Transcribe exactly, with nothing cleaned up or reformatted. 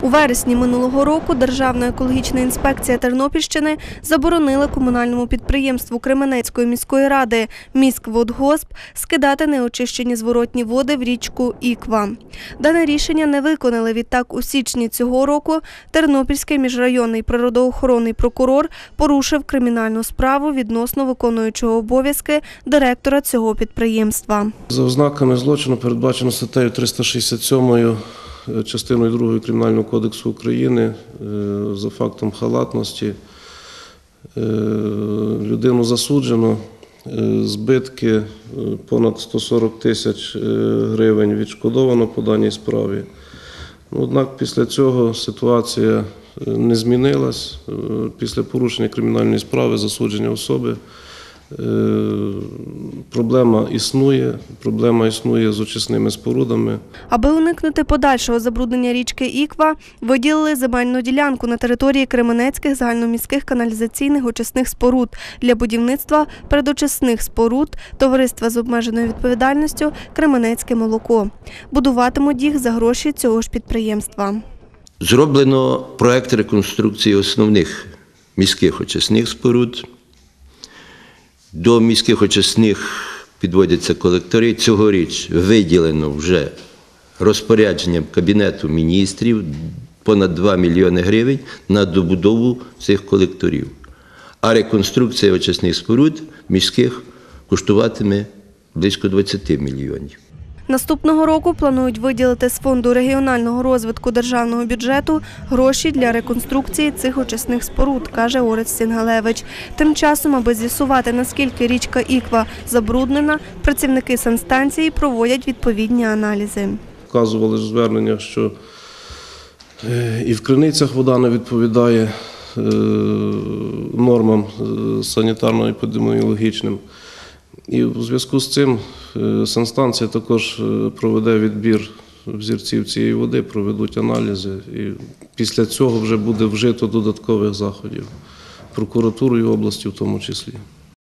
У вересні минулого року Державна екологічна інспекція Тернопільщини заборонила комунальному підприємству Кременецької міської ради «Міськводгосп» скидати неочищені зворотні води в річку Іква. Дане рішення не виконали. Відтак, у січні цього року Тернопільський міжрайонний природоохоронний прокурор порушив кримінальну справу відносно виконуючого обов'язки директора цього підприємства. За ознаками злочину передбачено статтею триста шістдесят сьомою частиною другою Кримінального кодексу України за фактом халатності. Людину засуджено, збитки понад сто сорок тисяч гривень відшкодовано по даній справі. Однак після цього ситуація не змінилась. Після порушення кримінальної справи, засудження особи, проблема існує, проблема існує з очисними спорудами. Аби уникнути подальшого забруднення річки Іква, виділили земельну ділянку на території Кременецьких загальноміських каналізаційних очисних споруд для будівництва предочисних споруд товариства з обмеженою відповідальністю «Кременецьке молоко». Будуватимуть їх за гроші цього ж підприємства. Зроблено проект реконструкції основних міських очисних споруд. До міських очисних підводяться колектори. Цьогоріч виділено вже розпорядженням Кабінету міністрів понад два мільйони гривень на добудову цих колекторів. А реконструкція очисних споруд міських коштуватиме близько двадцяти мільйонів. Наступного року планують виділити з Фонду регіонального розвитку державного бюджету гроші для реконструкції цих очисних споруд, каже Орест Сінгалевич. Тим часом, аби з'ясувати, наскільки річка Іква забруднена, працівники санстанції проводять відповідні аналізи. Вказували звернення, що і в криницях вода не відповідає нормам санітарно-епідеміологічним. І в зв'язку з цим санстанція також проведе відбір взірців цієї води, проведуть аналізи. І після цього вже буде вжито додаткових заходів прокуратурою області в тому числі.